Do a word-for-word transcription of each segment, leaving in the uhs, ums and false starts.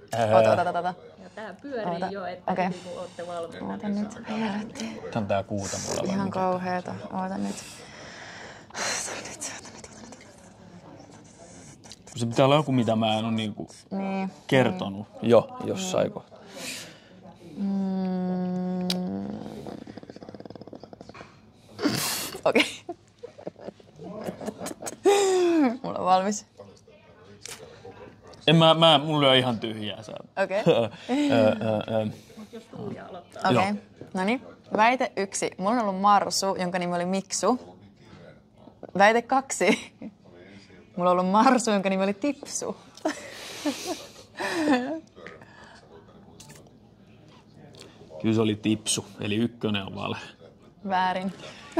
Ota, ota, ota, ota. Ja tää pyörii Oota. jo, että okay. kun ootte valmiina. Oota nyt, helvetti. Tää on tää kuuta mulla. Ihan kauheeta. Oota nyt. Oota nyt, oota nyt, oota nyt. Se pitää olla joku, mitä mä en oo niinku niin, kertonut niin. jo jossain niin. kohtaa. Mm. Okei. Okay. Mulla on valmis. En mä, mä mulla on ihan tyhjää saa. Okei. Okay. Mut jos Tuija aloittaa. Okei. Okay. Noniin. Väite yksi. Mulla on ollut Marsu, jonka nimi oli Miksu. Väite kaksi. Mulla on ollut Marsu, jonka nimi oli Tipsu. Kyllä se oli Tipsu, eli ykkönen on vale. Väärin.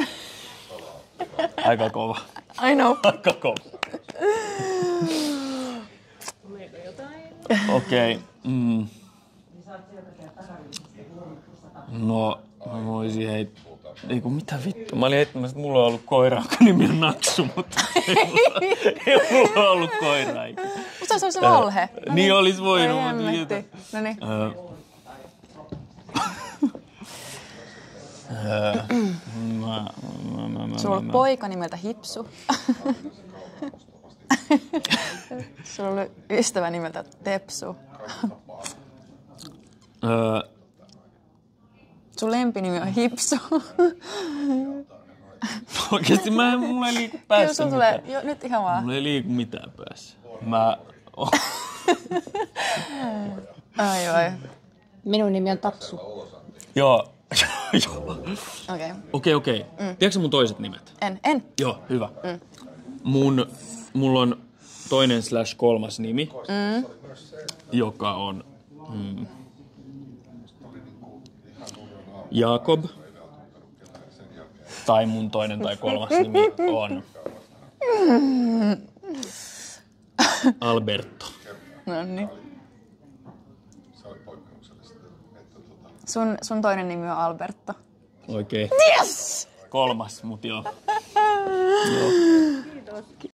Aika kova. I know. Aika kova. Tuleeko jotain? Okei. Okay. Mm. No, mä voisin heittää. Eiku, mitä vittu? Mä olin heittämässä, että mulla on ollut koira, jonka nimi on Naksu, mutta ei mulla, ei mulla ollut koira ikinä. Musta se olisi valhe. No niin, niin olis voinut. No niin. Sulla on poika nimeltä Hipsu. Sulla oli ystävä nimeltä Tepsu. Öö. Sun lempinimi on Hipsu. Oikeesti mä en, mulla ei liiku päässä Joo, mitään. Tulee, jo, nyt ihan vaan. Mulla ei liiku mitään päässä. Mä... Oh. ai ai. Minun nimi on Tapsu. Joo. Joo. Okei. Okei, okei. Tiedätkö mun toiset nimet? En, en. Joo, hyvä. Mm. Mun, mulla on toinen slash kolmas nimi, mm. joka on mm, Jakob. Tai mun toinen tai kolmas nimi on Alberto. No niin. Sun, sun toinen nimi on Alberto. Oikein. Yes! Kolmas, mut joo. Kiitos.